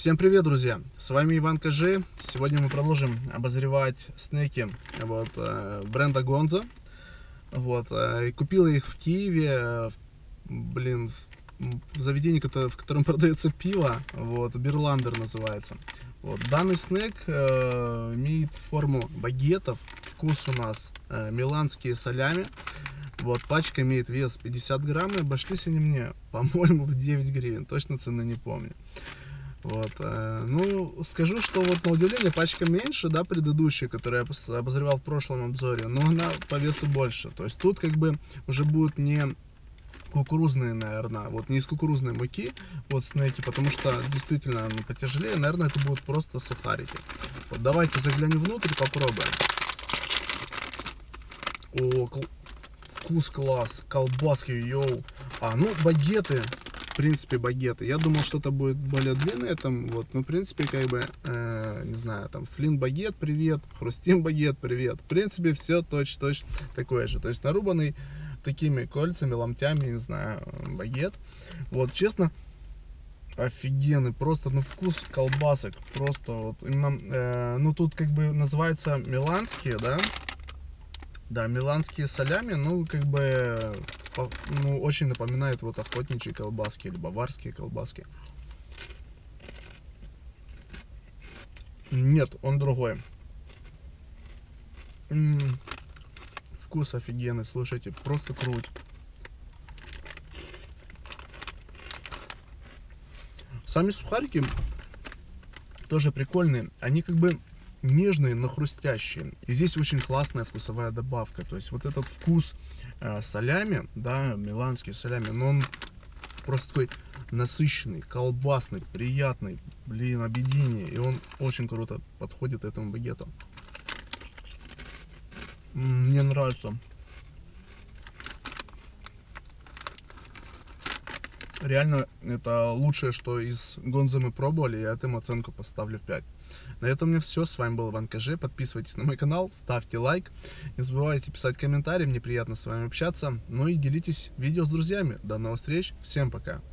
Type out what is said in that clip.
Всем привет, друзья! С вами Иван Кажи. Сегодня мы продолжим обозревать снеки бренда Гонза. Купила их в Киеве, в заведении, в котором продается пиво. Берландер называется. Данный снек имеет форму багетов. Вкус у нас миланские солями. Пачка имеет вес 50 грамм. И обошлись они мне, по-моему, в 9 гривен. Точно цены не помню. Скажу, что на удивление пачка меньше, да, предыдущая, которую я обозревал в прошлом обзоре, но она по весу больше. То есть тут уже будут не кукурузные, наверное, не из кукурузной муки, снеки, потому что действительно оно потяжелее, наверное, это будут просто сухарики. Давайте заглянем внутрь, попробуем. Вкус класс, колбаски, йоу. Багеты. В принципе, багеты. Я думал, что это будет более длинное, в принципе, не знаю, Флинт багет, привет, Хрустим багет, привет. В принципе, все точно такое же. То есть, нарубанный такими кольцами, ломтями, не знаю, багет. Честно, офигенный, просто, вкус колбасок, просто, именно, тут, называется миланские, да? Да, миланские солями, очень напоминает охотничьи колбаски или баварские колбаски. Нет, он другой. Вкус офигенный, слушайте, просто круть. Сами сухарики тоже прикольные, они нежные, но хрустящие. И здесь очень классная вкусовая добавка. То есть этот вкус солями, да, миланский солями, но он просто такой насыщенный, колбасный, приятный, объединение. И он очень круто подходит этому багету. Мне нравится. Реально, это лучшее, что из Гонза мы пробовали, я этому оценку поставлю в 5. На этом у меня все. С вами был Иван Кажи. Подписывайтесь на мой канал, ставьте лайк. Не забывайте писать комментарии, мне приятно с вами общаться. Ну и делитесь видео с друзьями. До новых встреч, всем пока.